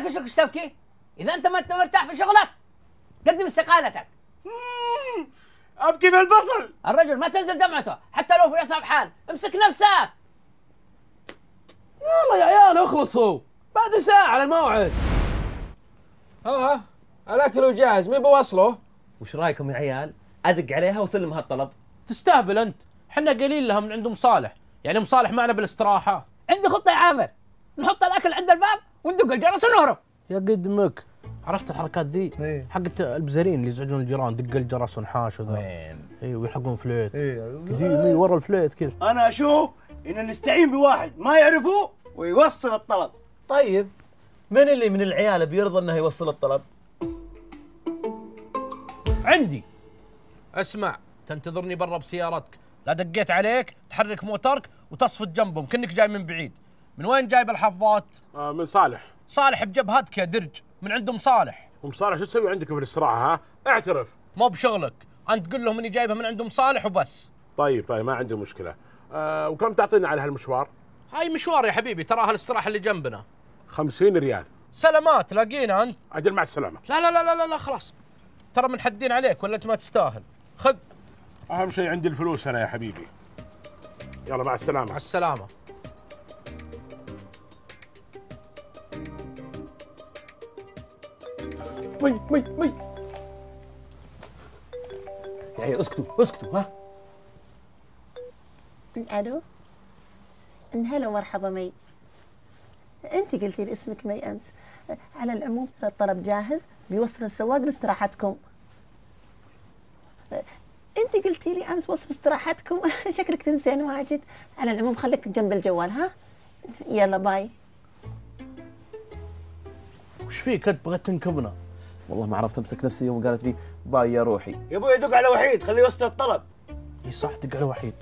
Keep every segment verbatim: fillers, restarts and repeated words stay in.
مالك ايش ايش تبكي؟ اذا انت ما انت مرتاح في شغلك قدم استقالتك. ابكي في البصل. الرجل ما تنزل دمعته حتى لو في اصعب حال، امسك نفسك. يلا يا عيال اخلصوا، بعد ساعة على الموعد. ها الاكل جاهز، مين بوصله؟ وش رايكم يا عيال؟ ادق عليها وسلم هالطلب. تستهبل انت، حنا قليل لها من عند ام صالح، يعني ام صالح معنا بالاستراحة. عندي خطة يا عامر، نحط الاكل عند الباب وندق الجرس ونهرب. يا قدمك، عرفت الحركات ذي؟ ايه حقت البزارين اللي يزعجون الجيران، دق الجرس ونحاش وذا. وين؟ اي ويلحقون فليت. ايه كذي ورا الفليت كذا. انا اشوف ان نستعين بواحد ما يعرفه ويوصل الطلب. طيب من اللي من العيال بيرضى انه يوصل الطلب؟ عندي. اسمع، تنتظرني برا بسيارتك، لا دقيت عليك تحرك موترك وتصفد جنبهم كأنك جاي من بعيد. من وين جايب الحفاضات؟ آه من صالح. صالح بجبهتك يا درج، من عندهم صالح. ام صالح شو تسوي عندك في الاستراحه ها؟ اعترف. مو بشغلك، انت قل لهم اني جايبها من عندهم صالح وبس. طيب طيب ما عندي مشكله. آه وكم تعطينا على هالمشوار؟ هاي مشوار يا حبيبي، تراها الاستراحه اللي جنبنا. خمسين ريال. سلامات، لاقينا انت. اجل مع السلامه. لا لا لا لا لا, لا خلاص، ترى منحدين عليك ولا انت ما تستاهل. خذ. اهم شيء عندي الفلوس انا يا حبيبي. يلا مع السلامه. مع السلامه. مي مي مي يا عيال اسكتوا اسكتوا. ها الو، هلا ومرحبا مي. انت قلتي لي اسمك مي امس. على العموم ترى الطلب جاهز، بيوصل السواق لاستراحتكم. انت قلتي لي امس وصف استراحتكم. شكلك تنسين واجد. على العموم خليك جنب الجوال. ها يلا باي. وش فيك انت بغيت تنكبنا؟ والله ما عرفت امسك نفسي يوم قالت لي باي يا روحي. يا ابوي دق على وحيد خليه يوصل الطلب. اي صح، دق على وحيد.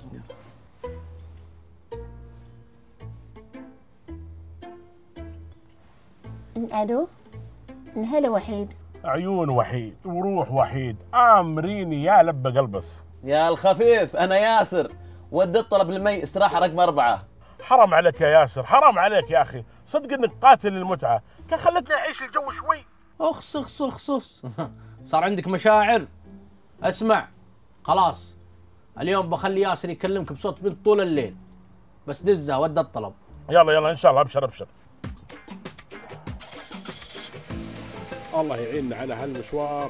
الو، هلا وحيد. عيون وحيد وروح وحيد، امريني يا لب قلبص. يا الخفيف انا ياسر، ودي الطلب لمي استراحه رقم أربعة. حرام عليك يا ياسر، حرام عليك يا اخي، صدق انك قاتل المتعه، كان خلتني اعيش الجو شوي. اخس اخس اخس اخس. صار عندك مشاعر؟ اسمع، خلاص اليوم بخلي ياسر يكلمك بصوت بنت طول الليل، بس دزها ودى الطلب. يلا يلا ان شاء الله، ابشر ابشر. الله يعيننا على هالمشوار.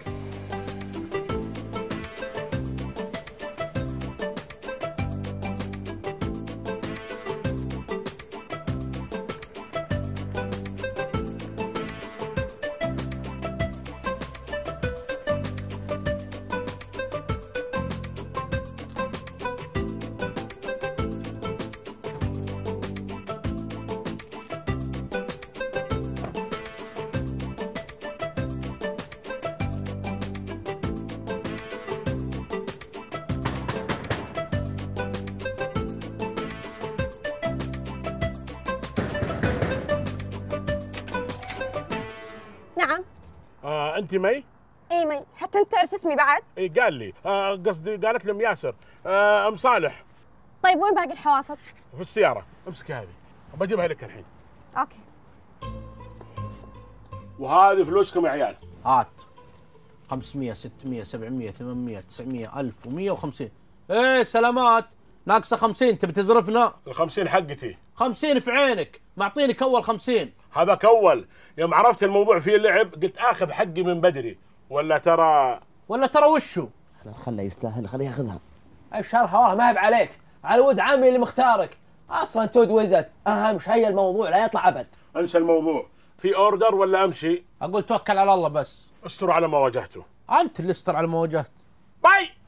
نعم. آه انت مي؟ اي مي، حتى انت تعرف اسمي بعد؟ اي قال لي، آه قصدي قالت لي ام ياسر. آه ام صالح. طيب وين باقي الحوافظ؟ في السياره، امسكي هذه بجيبها لك الحين. اوكي. وهذه فلوسكم يا عيال. هات. خمسمية ستمية سبعمية ثمانمية تسعمية ألف ومية وخمسين. ايه سلامات، ناقصة خمسين، تبي تزرفنا؟ الخمسين حقتي. خمسين في عينك، معطينك أول خمسين. هذاك أول، يوم عرفت الموضوع فيه لعب قلت آخذ حقي من بدري، ولا ترى ولا ترى وشو؟ خله يستاهل، خليه ياخذها. الشرحة والله ما هي بعليك، على ود عمي اللي مختارك، أصلا تود وزت، أهم شيء الموضوع لا يطلع أبد. انسى الموضوع، في أوردر ولا أمشي؟ أقول توكل على الله بس. استر على ما واجهته. أنت اللي استر على ما واجهت. باي.